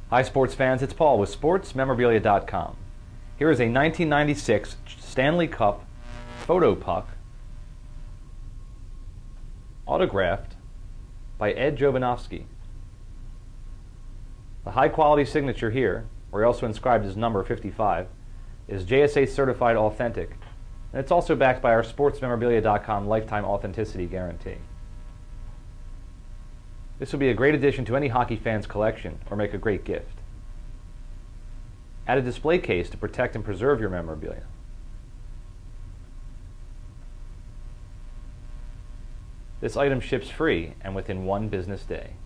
Hi sports fans, it's Paul with SportsMemorabilia.com. Here is a 1996 Stanley Cup photo puck autographed by Ed Jovanovski. The high quality signature here, where he also inscribed his number 55, is JSA certified authentic, and it's also backed by our SportsMemorabilia.com lifetime authenticity guarantee. This will be a great addition to any hockey fan's collection or make a great gift. Add a display case to protect and preserve your memorabilia. This item ships free and within 1 business day.